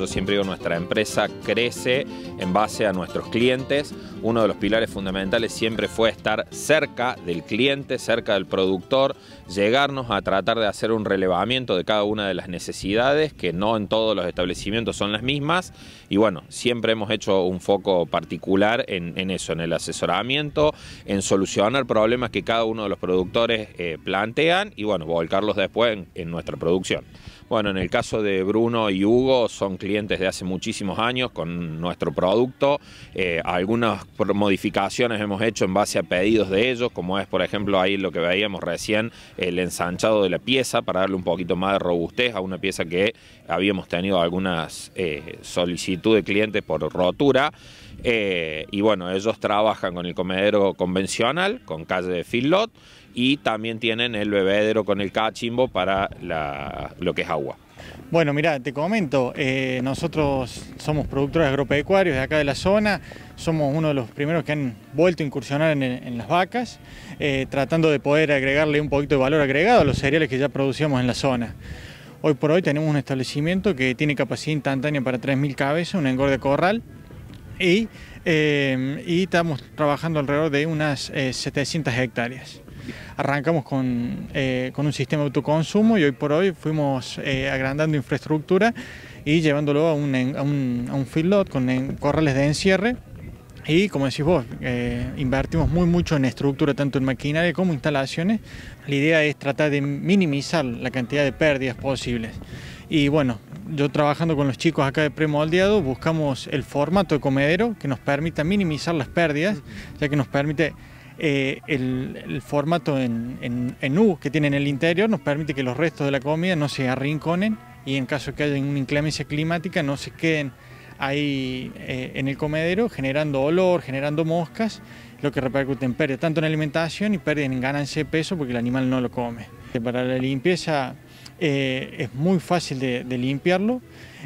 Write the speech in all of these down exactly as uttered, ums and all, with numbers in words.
yo siempre digo, nuestra empresa crece en base a nuestros clientes. Uno de los pilares fundamentales siempre fue estar cerca del cliente, cerca del productor, llegarnos a tratar de hacer un relevamiento de cada una de las necesidades, que no en todos los establecimientos son las mismas, y bueno, siempre hemos hecho un foco particular en, en eso, en el asesoramiento, en solucionar problemas que cada uno de los productores eh, plantean y bueno, volcarlos después en, en nuestra producción. Bueno, en el caso de Bruno y Hugo son clientes de hace muchísimos años con nuestro producto. Eh, algunas modificaciones hemos hecho en base a pedidos de ellos, como es por ejemplo ahí lo que veíamos recién, el ensanchado de la pieza para darle un poquito más de robustez a una pieza que habíamos tenido algunas eh, solicitudes de clientes por rotura. Eh, y bueno, ellos trabajan con el comedero convencional, con calle de feedlot, y también tienen el bebedero con el cachimbo para la, lo que es agua. Bueno, mira, te comento, eh, nosotros somos productores agropecuarios de acá de la zona, somos uno de los primeros que han vuelto a incursionar en, en las vacas, eh, tratando de poder agregarle un poquito de valor agregado a los cereales que ya producíamos en la zona. Hoy por hoy tenemos un establecimiento que tiene capacidad instantánea para tres mil cabezas, un engorde corral, y, eh, y estamos trabajando alrededor de unas eh, setecientas hectáreas. Arrancamos con, eh, con un sistema de autoconsumo y hoy por hoy fuimos eh, agrandando infraestructura y llevándolo a un, a un, a un feedlot con en, corrales de encierre. Y como decís vos, eh, invertimos muy mucho en estructura, tanto en maquinaria como instalaciones. La idea es tratar de minimizar la cantidad de pérdidas posibles. Y bueno, yo trabajando con los chicos acá de premoldeado, buscamos el formato de comedero que nos permita minimizar las pérdidas, ya que nos permite eh, el, el formato en, en, en U que tiene en el interior, nos permite que los restos de la comida no se arrinconen y en caso de que haya una inclemencia climática no se queden ahí eh, en el comedero generando olor, generando moscas, lo que repercute en pérdida tanto en alimentación y pérdida en ganancia de peso porque el animal no lo come. Para la limpieza eh, es muy fácil de, de limpiarlo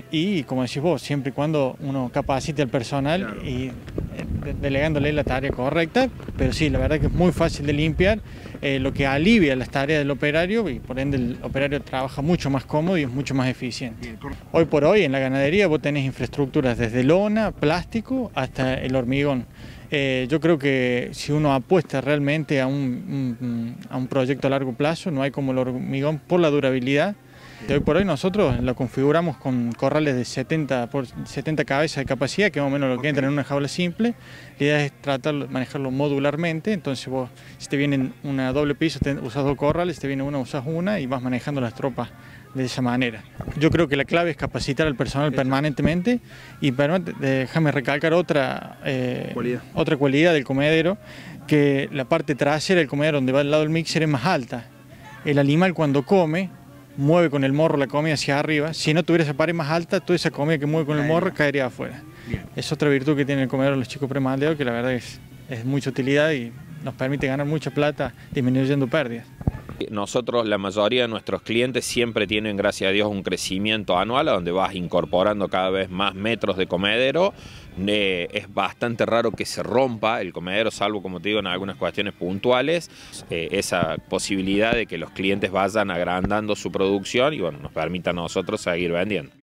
y como decís vos, siempre y cuando uno capacite al personal, claro, y eh, delegándole la tarea correcta, pero sí, la verdad que es muy fácil de limpiar, eh, lo que alivia las tareas del operario y por ende el operario trabaja mucho más cómodo y es mucho más eficiente. Hoy por hoy en la ganadería vos tenés infraestructuras desde lona, plástico hasta el hormigón. Eh, yo creo que si uno apuesta realmente a un, un, a un proyecto a largo plazo, no hay como el hormigón por la durabilidad. De hoy por hoy nosotros lo configuramos con corrales de setenta por setenta cabezas de capacidad, que es más o menos lo que entra en una jaula simple. La idea es tratar de manejarlo modularmente, entonces vos, si te vienen una doble piso, te, usas dos corrales, si te viene una, usas una y vas manejando las tropas de esa manera. Yo creo que la clave es capacitar al personal permanentemente y déjame recalcar otra, eh, cualidad. otra cualidad del comedero, que la parte trasera del comedero donde va al lado del mixer es más alta. El animal cuando come mueve con el morro la comida hacia arriba. Si no tuviera esa pared más alta, toda esa comida que mueve con el morro caería afuera. Bien. Es otra virtud que tiene el comedero de los chicos premoldeados, que la verdad es, es mucha utilidad y nos permite ganar mucha plata disminuyendo pérdidas. Nosotros, la mayoría de nuestros clientes siempre tienen, gracias a Dios, un crecimiento anual a donde vas incorporando cada vez más metros de comedero. Eh, es bastante raro que se rompa el comedero, salvo, como te digo, en algunas cuestiones puntuales. Eh, esa posibilidad de que los clientes vayan agrandando su producción y bueno, nos permita a nosotros seguir vendiendo.